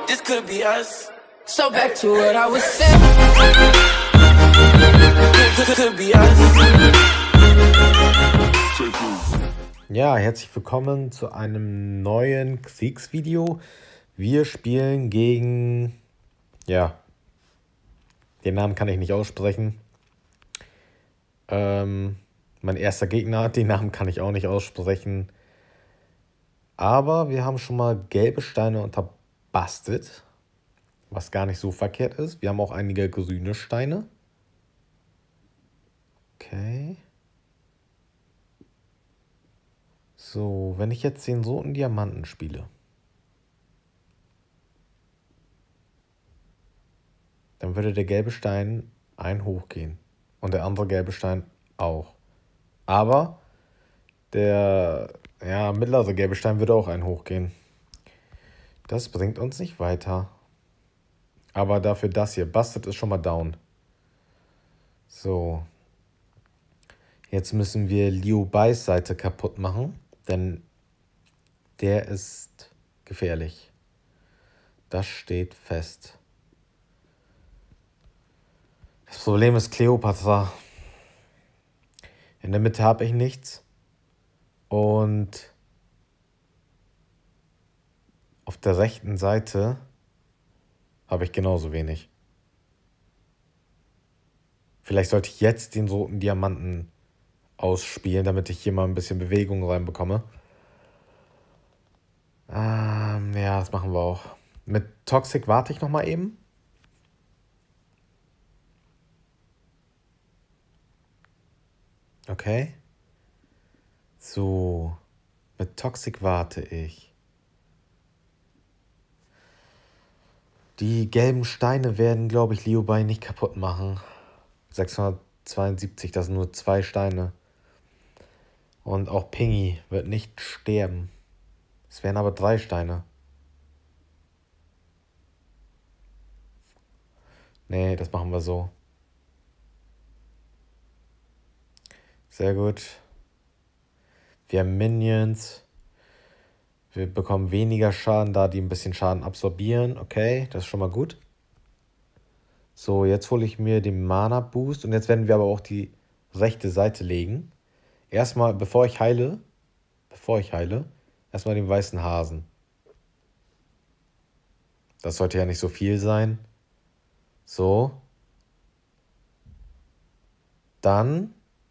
This could be us. So back to what I was saying. Could be us. Ja, herzlich willkommen zu einem neuen Kriegsvideo. Wir spielen gegen, den Namen kann ich nicht aussprechen. Mein erster Gegner, den Namen kann ich auch nicht aussprechen. Aber wir haben schon mal gelbe Steine unterbastelt, was gar nicht so verkehrt ist. Wir haben auch einige grüne Steine. Okay. So, wenn ich jetzt den roten Diamanten spiele, dann würde der gelbe Stein ein hochgehen und der andere gelbe Stein auch. Aber der mittlere gelbe Stein würde auch ein hochgehen. Das bringt uns nicht weiter. Aber dafür das hier. Busted ist schon mal down. So. Jetzt müssen wir Liu Beis Seite kaputt machen, denn der ist gefährlich. Das steht fest. Das Problem ist Kleopatra. In der Mitte habe ich nichts. Und auf der rechten Seite habe ich genauso wenig. Vielleicht sollte ich jetzt den roten Diamanten ausspielen, damit ich hier mal ein bisschen Bewegung reinbekomme. Das machen wir auch. Mit Toxic warte ich nochmal eben. Okay. So. Mit Toxic warte ich. Die gelben Steine werden, glaube ich, Liu Bei nicht kaputt machen. 672, das sind nur 2 Steine. Und auch Pingy wird nicht sterben. Es wären aber 3 Steine. Nee, das machen wir so. Sehr gut. Wir haben Minions. Wir bekommen weniger Schaden, da die ein bisschen Schaden absorbieren. Okay, das ist schon mal gut. So, jetzt hole ich mir den Mana Boost. Und jetzt werden wir aber auch die rechte Seite legen. Erstmal, bevor ich heile, erstmal den weißen Hasen. Das sollte ja nicht so viel sein. So. Dann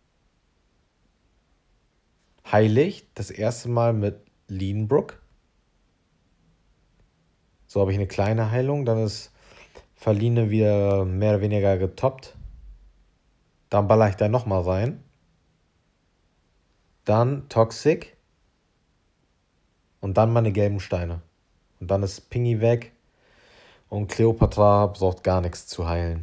heile ich das erste Mal mit Lienbrook. So habe ich eine kleine Heilung. Dann ist Verline wieder mehr oder weniger getoppt. Dann baller ich da nochmal rein. Dann Toxic. Und dann meine gelben Steine. Und dann ist Pingy weg. Und Kleopatra braucht gar nichts zu heilen.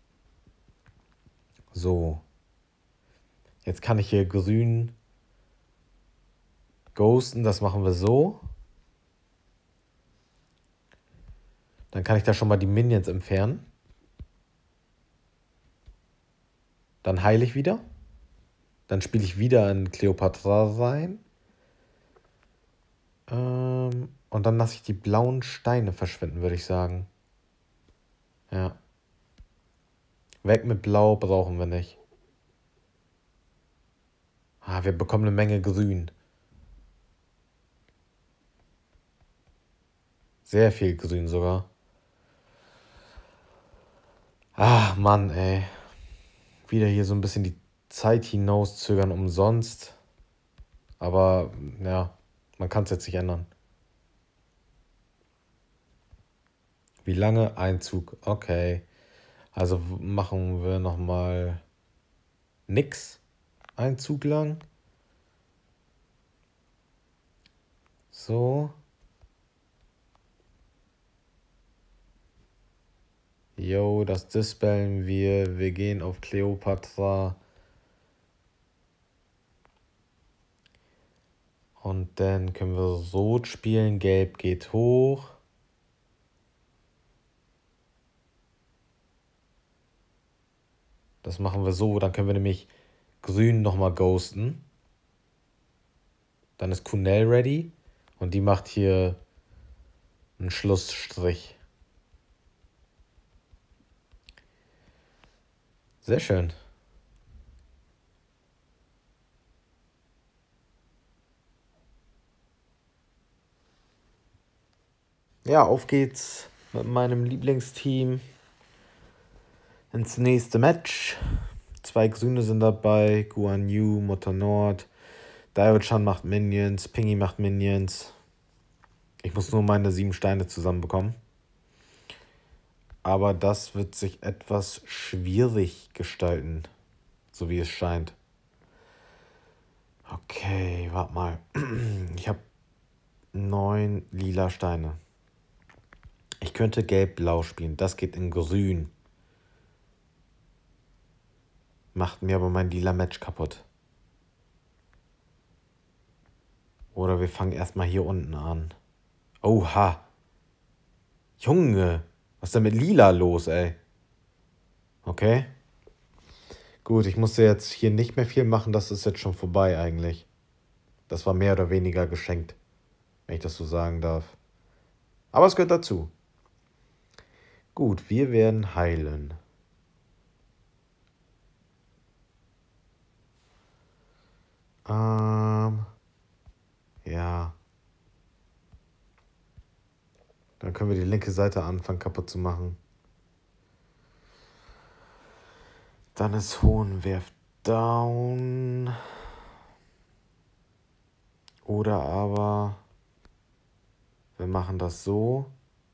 So. Jetzt kann ich hier grün ghosten. Das machen wir so. Dann kann ich da schon mal die Minions entfernen. Dann heile ich wieder. Dann spiele ich wieder in Kleopatra rein. Und dann lasse ich die blauen Steine verschwinden, würde ich sagen. Ja. Weg mit Blau brauchen wir nicht. Wir bekommen eine Menge Grün. Sehr viel Grün sogar. Mann, ey. Wieder hier so ein bisschen die Zeit hinauszögern umsonst. Aber, man kann es jetzt nicht ändern. Wie lange? Ein Zug. Okay. Also machen wir nochmal nix. Ein Zug lang. So. Jo, das dispellen wir. Wir gehen auf Kleopatra. Und dann können wir Rot spielen. Gelb geht hoch. Das machen wir so. Dann können wir nämlich Grün nochmal ghosten. Dann ist Kunel ready. Und die macht hier einen Schlussstrich. Sehr schön. Ja, auf geht's mit meinem Lieblingsteam ins nächste Match. 2 Grüne sind dabei, Guan Yu, Mutter Nord, David-chan macht Minions, Pingy macht Minions. Ich muss nur meine 7 Steine zusammenbekommen. Aber das wird sich etwas schwierig gestalten, so wie es scheint. Okay, warte mal. Ich habe 9 lila Steine. Ich könnte gelb-blau spielen. Das geht in grün. Macht mir aber mein lila Match kaputt. Oder wir fangen erstmal hier unten an. Oha. Junge. Was ist denn mit lila los, ey? Okay. Gut, ich musste jetzt hier nicht mehr viel machen. Das ist jetzt schon vorbei eigentlich. Das war mehr oder weniger geschenkt, wenn ich das so sagen darf. Aber es gehört dazu. Gut, wir werden heilen. Ja. Dann können wir die linke Seite anfangen kaputt zu machen. Dann ist Hohenwerf down. Oder aber wir machen das so.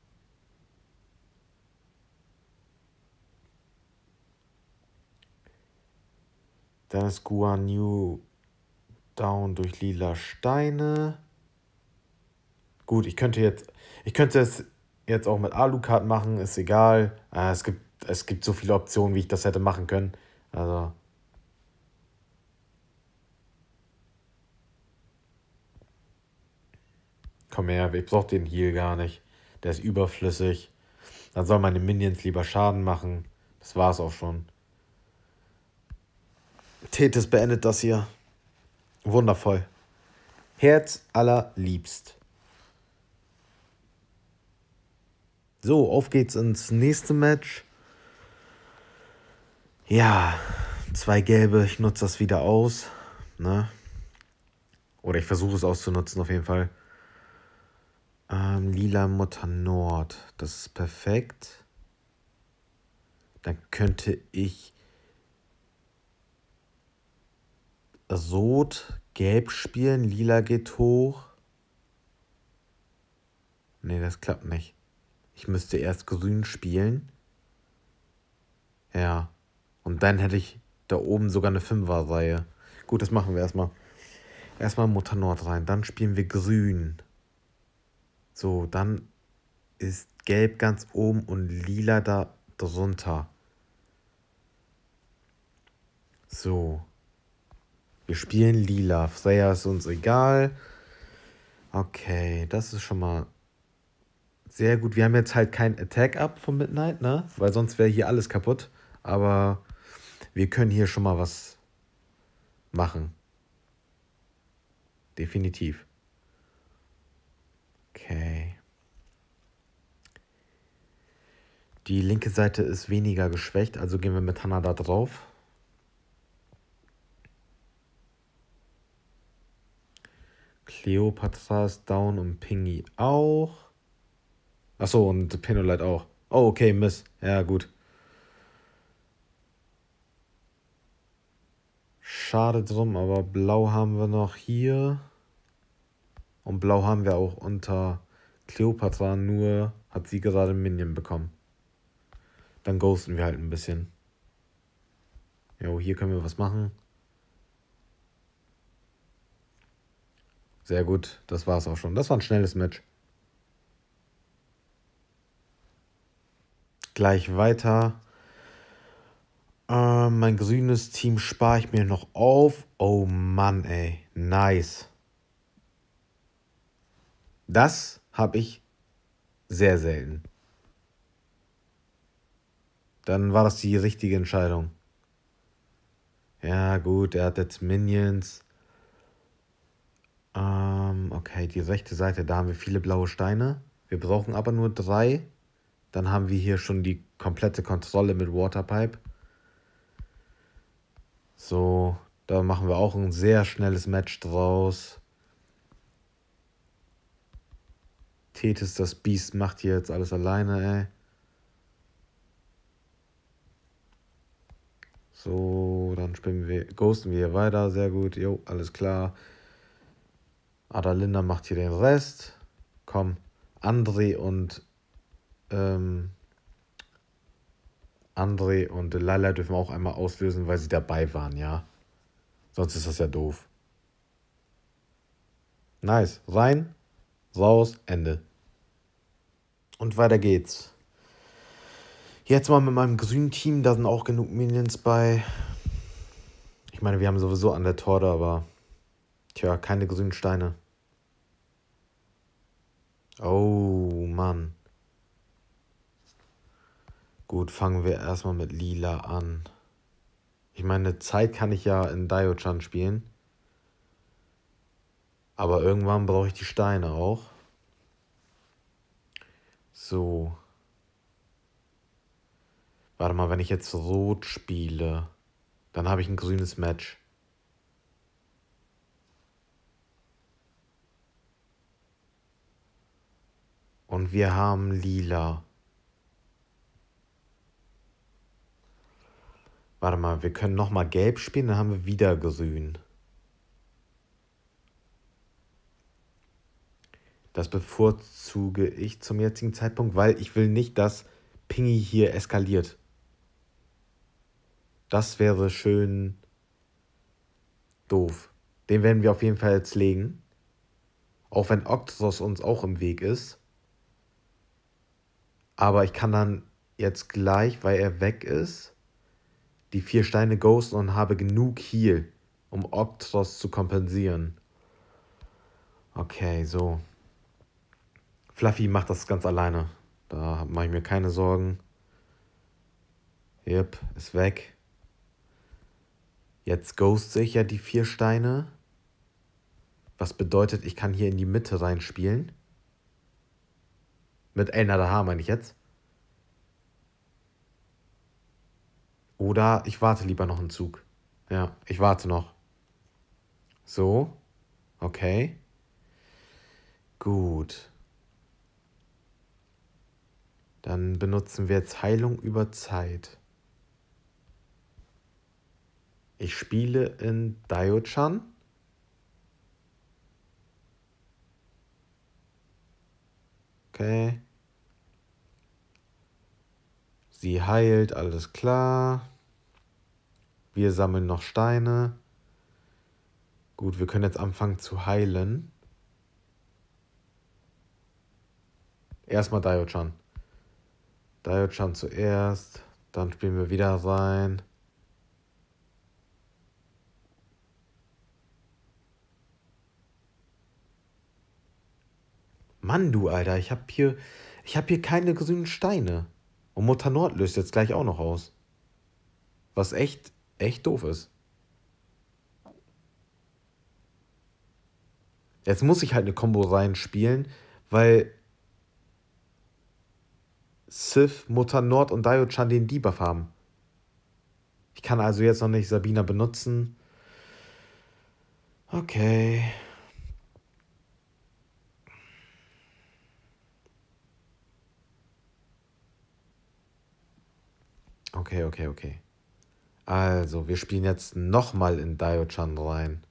Dann ist Guan Yu down durch lila Steine. Gut, ich könnte es jetzt auch mit Alucard machen, ist egal. Es gibt so viele Optionen, wie ich das hätte machen können. Also. Komm her, ich brauche den Heal gar nicht. Der ist überflüssig. Dann soll meine Minions lieber Schaden machen. Das war's auch schon. Tethys beendet das hier. Wundervoll. Herz allerliebst. So, auf geht's ins nächste Match. Ja, 2 gelbe. Ich nutze das wieder aus. Ne? Oder ich versuche es auszunutzen auf jeden Fall. Lila Mutter Nord. Das ist perfekt. Dann könnte ich Rot, Gelb spielen. Lila geht hoch. Nee, das klappt nicht. Ich müsste erst Grün spielen. Ja. Und dann hätte ich da oben sogar eine 5er-Reihe. Gut, das machen wir erstmal. Erstmal Mutter Nord rein. Dann spielen wir Grün. So, dann ist Gelb ganz oben und Lila da drunter. So. Wir spielen Lila. Freya ist uns egal. Okay, das ist schon mal sehr gut. Wir haben jetzt halt kein Attack-Up von Midnight, ne? Weil sonst wäre hier alles kaputt. Aber wir können hier schon mal was machen. Definitiv. Okay. Die linke Seite ist weniger geschwächt, also gehen wir mit Hannah da drauf. Cleopatra ist down und Pingy auch. Achso, und Penolite auch. Oh, okay, Miss. Ja, gut. Schade drum, aber Blau haben wir noch hier. Und Blau haben wir auch unter Cleopatra, nur hat sie gerade einen Minion bekommen. Dann ghosten wir halt ein bisschen. Jo, hier können wir was machen. Sehr gut, das war's auch schon. Das war ein schnelles Match. Gleich weiter. Mein grünes Team spare ich mir noch auf. Oh Mann, ey. Nice. Das habe ich sehr selten. Dann war das die richtige Entscheidung. Ja, gut, er hat jetzt Minions. Okay, die rechte Seite, da haben wir viele blaue Steine. Wir brauchen aber nur 3. Dann haben wir hier schon die komplette Kontrolle mit Waterpipe. So, da machen wir auch ein sehr schnelles Match draus. Tethys, das Biest, macht hier jetzt alles alleine, ey. So, dann ghosten wir hier weiter. Sehr gut. Jo, alles klar. Adalinda macht hier den Rest. Komm, André und Laila dürfen auch einmal auslösen, weil sie dabei waren, ja. Sonst ist das ja doof. Nice. Rein, raus, Ende. Und weiter geht's. Jetzt mal mit meinem grünen Team, da sind auch genug Minions bei. Ich meine, wir haben sowieso an der Torte, aber tja, keine grünen Steine. Oh, Mann. Gut, fangen wir erstmal mit Lila an. Ich meine, Zeit kann ich ja in Daio-chan spielen. Aber irgendwann brauche ich die Steine auch. So. Warte mal, wenn ich jetzt Rot spiele, dann habe ich ein grünes Match. Und wir haben Lila. Warte mal, wir können nochmal Gelb spielen, dann haben wir wieder Grün. Das bevorzuge ich zum jetzigen Zeitpunkt, weil ich will nicht, dass Pingy hier eskaliert. Das wäre schön doof. Den werden wir auf jeden Fall jetzt legen. Auch wenn Octos uns auch im Weg ist. Aber ich kann dann jetzt gleich, weil er weg ist, die 4 Steine ghosten und habe genug Heal, um Octos zu kompensieren. Okay, so. Fluffy macht das ganz alleine. Da mache ich mir keine Sorgen. Yep, ist weg. Jetzt ghoste ich ja die 4 Steine. Was bedeutet, ich kann hier in die Mitte reinspielen. Mit Elnadaha meine ich jetzt. Oder ich warte lieber noch einen Zug. Ja, ich warte noch. So. Okay. Gut. Dann benutzen wir jetzt Heilung über Zeit. Ich spiele in Daio-chan. Okay. Sie heilt, alles klar. Wir sammeln noch Steine. Gut, wir können jetzt anfangen zu heilen. Erstmal Daio-chan. Daio-chan zuerst. Dann spielen wir wieder rein. Mann, du Alter, ich hab hier keine grünen Steine. Und Mutter Nord löst jetzt gleich auch noch aus. Was echt doof ist. Jetzt muss ich halt eine Combo reinspielen, weil Sif, Mutter Nord und Daio-chan den Debuff haben. Ich kann also jetzt noch nicht Sabina benutzen. Okay. Okay. Also, wir spielen jetzt nochmal in Daio-chan rein.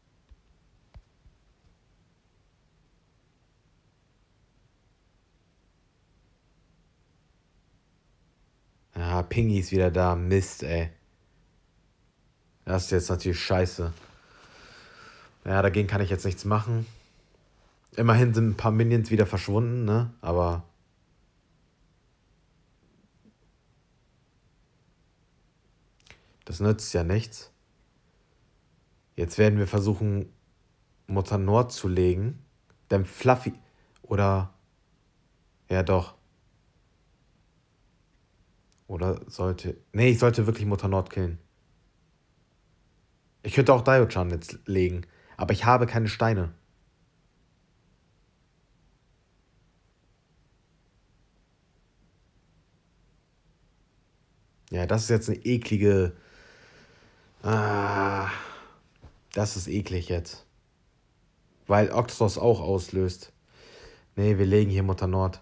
Ja, Pingy ist wieder da. Mist, ey. Das ist jetzt natürlich scheiße. Ja, dagegen kann ich jetzt nichts machen. Immerhin sind ein paar Minions wieder verschwunden, ne? Aber das nützt ja nichts. Jetzt werden wir versuchen, Mutter Nord zu legen. Denn Fluffy... Oder... Ja, doch. Oder sollte... Nee, ich sollte wirklich Mutter Nord killen. Ich könnte auch Daio-chan jetzt legen. Aber ich habe keine Steine. Ja, das ist jetzt eine eklige Ah, das ist eklig jetzt. Weil Oxos auch auslöst. Nee, wir legen hier Mutter Nord.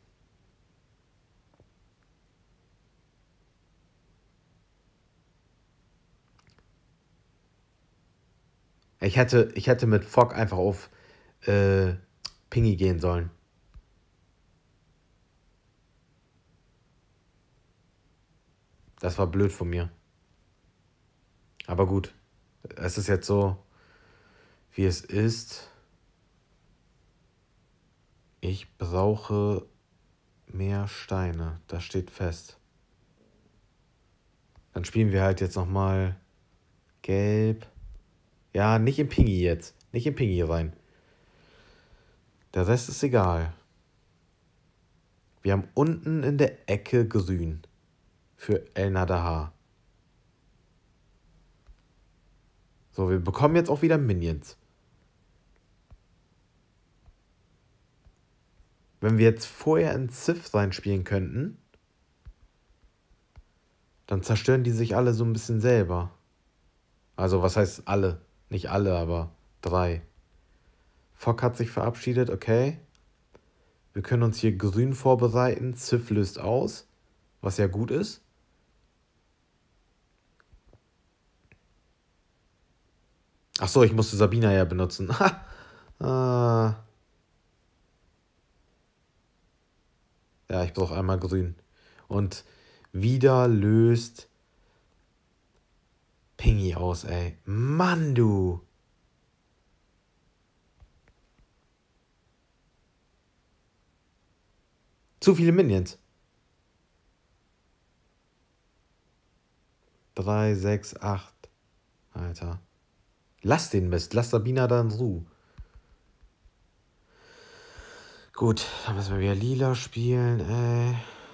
Ich hätte mit Fock einfach auf Pingy gehen sollen. Das war blöd von mir. Aber gut. Es ist jetzt so, wie es ist. Ich brauche mehr Steine. Das steht fest. Dann spielen wir halt jetzt nochmal Gelb. Ja, nicht in Pingy jetzt. Nicht in Pingy rein. Der Rest ist egal. Wir haben unten in der Ecke grün. Für El Nadahar. So, wir bekommen jetzt auch wieder Minions. Wenn wir jetzt vorher in Sith reinspielen könnten, dann zerstören die sich alle so ein bisschen selber. Also, was heißt alle? Nicht alle, aber 3. Fock hat sich verabschiedet, okay. Wir können uns hier grün vorbereiten. Sith löst aus, was ja gut ist. Ach so, ich musste Sabina ja benutzen. Ja, ich brauche einmal grün. Und wieder löst Pingy aus, ey. Mann, du. Zu viele Minions. 3, 6, 8. Alter. Lass den Mist. Lass Sabina da in Ruhe. Gut, dann müssen wir wieder lila spielen, ey.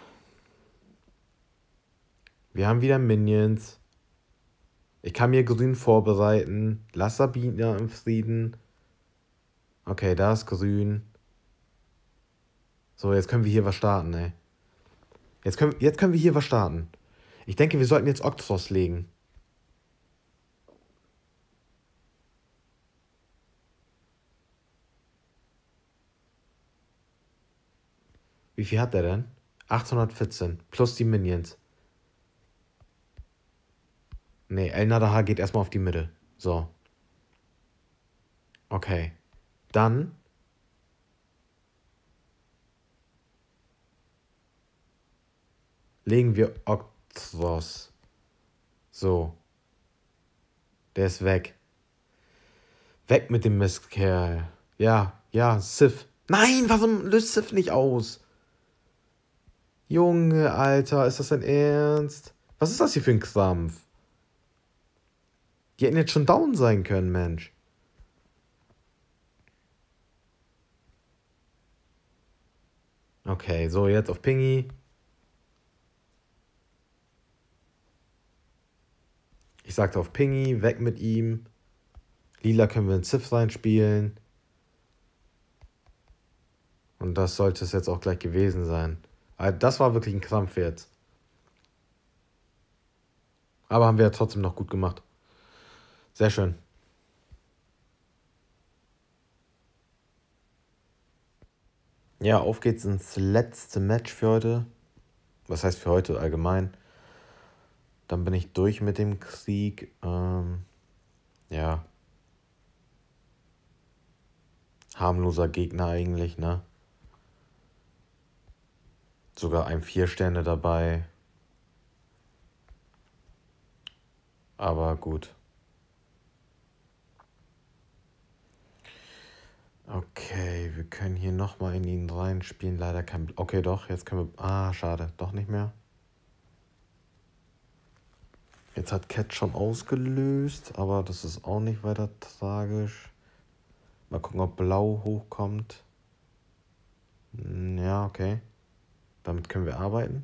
Wir haben wieder Minions. Ich kann mir grün vorbereiten. Lass Sabina im Frieden. Okay, da ist grün. So, jetzt können wir hier was starten, ey. Jetzt können wir hier was starten. Ich denke, wir sollten jetzt Oktros legen. Wie viel hat der denn? 814. Plus die Minions. Nee, El Nadahar geht erstmal auf die Mitte. So. Okay. Dann legen wir Oktros. So. Der ist weg. Weg mit dem Mistkerl. Ja, Sif. Nein, warum löst Sif nicht aus? Junge, Alter, ist das dein Ernst? Was ist das hier für ein Krampf? Die hätten jetzt schon down sein können, Mensch. Okay, so, jetzt auf Pingy. Ich sagte auf Pingy, weg mit ihm. Lila können wir in Sif reinspielen. Und das sollte es jetzt auch gleich gewesen sein. Also das war wirklich ein Krampf jetzt. Aber haben wir ja trotzdem noch gut gemacht. Sehr schön. Ja, auf geht's ins letzte Match für heute. Was heißt für heute allgemein? Dann bin ich durch mit dem Krieg. Ja. Harmloser Gegner eigentlich, ne? Sogar ein 4-Sterne dabei. Aber gut. Okay, wir können hier nochmal in ihn reinspielen. Leider kein... Okay, doch, jetzt können wir... Ah, schade. Doch nicht mehr. Jetzt hat Cat schon ausgelöst, aber das ist auch nicht weiter tragisch. Mal gucken, ob Blau hochkommt. Ja, okay. Damit können wir arbeiten.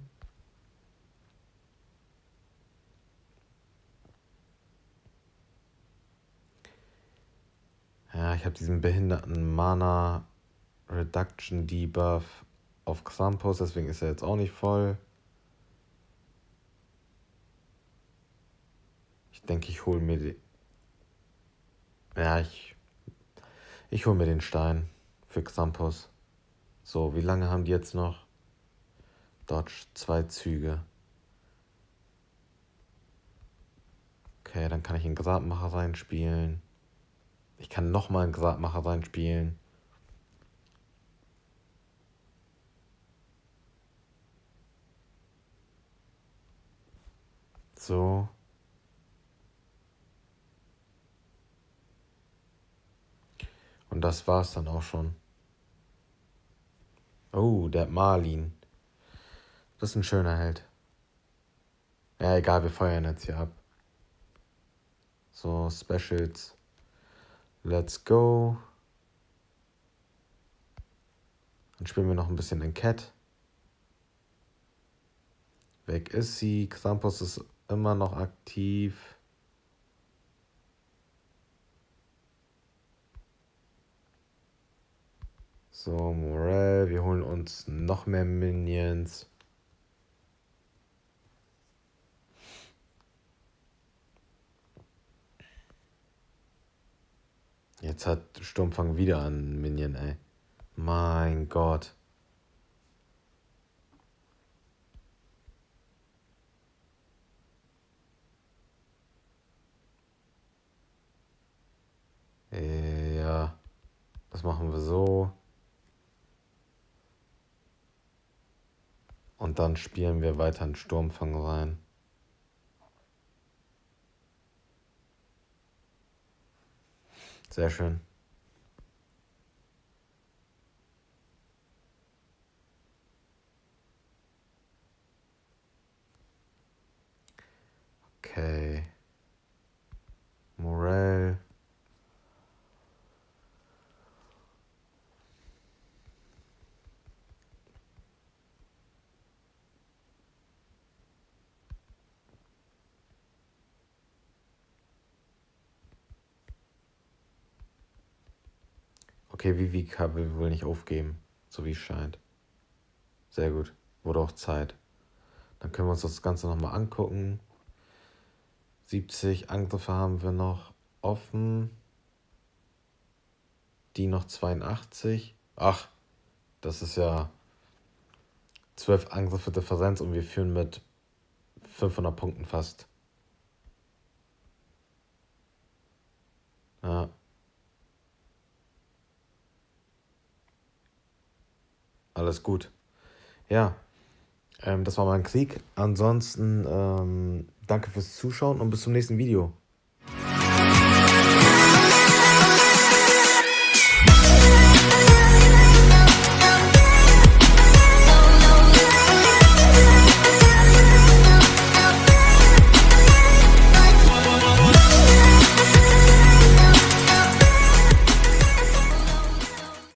Ja, ich habe diesen behinderten Mana Reduction Debuff auf Krampus, deswegen ist er jetzt auch nicht voll. Ich Ich denke, ich hole mir die. Ja, ich hole mir den Stein für Xampus. So, wie lange haben die jetzt noch? Dodge, 2 Züge. Okay, dann kann ich einen Gradmacher reinspielen. Ich kann nochmal einen Gradmacher reinspielen. So. Und das war's dann auch schon. Oh, der hat Marlin. Das ist ein schöner Held. Ja, egal, wir feuern jetzt hier ab. So, Specials. Let's go. Dann spielen wir noch ein bisschen in Cat. Weg ist sie. Krampus ist immer noch aktiv. So, Morel. Wir holen uns noch mehr Minions. Jetzt hat Sturmfang wieder einen Minion, ey. Mein Gott. Ja, das machen wir so. Und dann spielen wir weiter in Sturmfang rein. Sehr schön. Okay. Morel. Okay, Vivika will wohl nicht aufgeben, so wie es scheint. Sehr gut. Wurde auch Zeit. Dann können wir uns das Ganze nochmal angucken. 70 Angriffe haben wir noch offen. Die noch 82. Ach, das ist ja 12 Angriffe Differenz und wir führen mit 500 Punkten fast. Ja. Alles gut. Ja, das war mein Krieg. Ansonsten danke fürs Zuschauen und bis zum nächsten Video.